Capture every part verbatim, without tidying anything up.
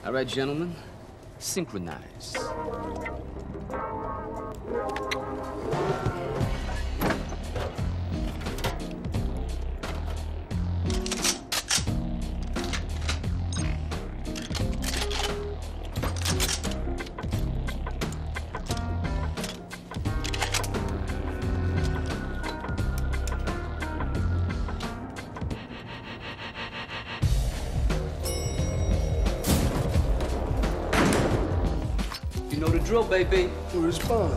All right, gentlemen, synchronize. You know the drill, baby. Respond.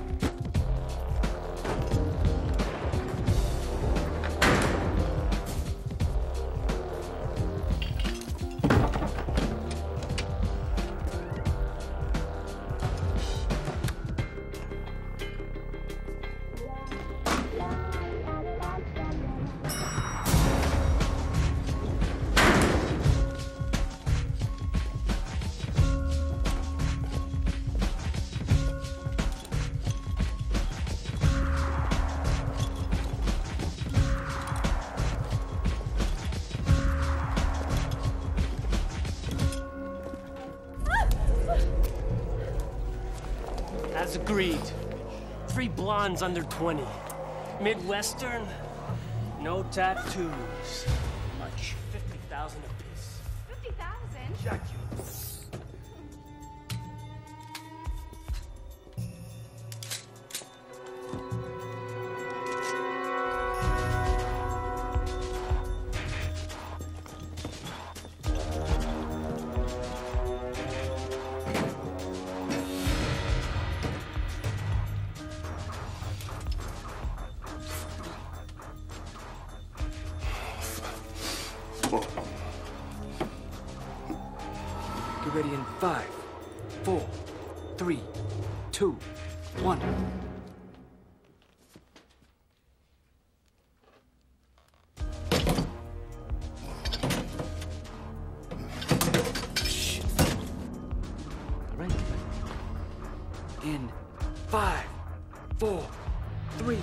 As agreed. Three blondes under twenty. Midwestern, no tattoos. Much. fifty thousand apiece. fifty thousand? Check you. Get ready in five, four, three, two, one. Shit. All right. In five, four, three.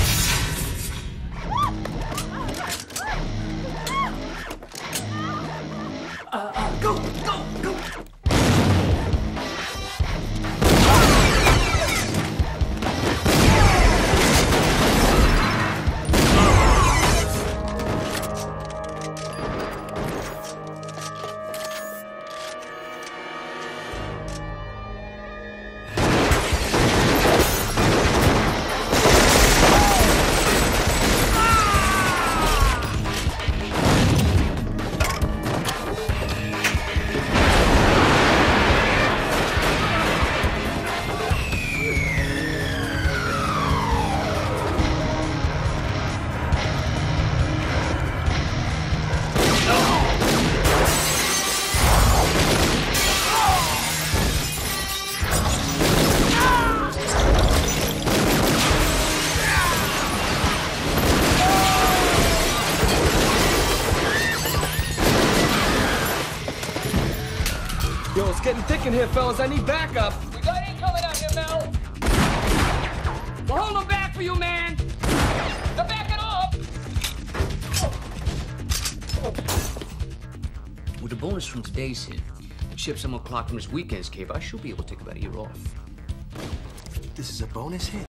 Uh, uh, go, go, go! Yo, it's getting thick in here, fellas. I need backup. We got incoming out here, Mel. We're holding back for you, man. They're backing up. With the bonus from today's hit, Chip some o'clock from his weekend's cave, I should be able to take about a year off. This is a bonus hit.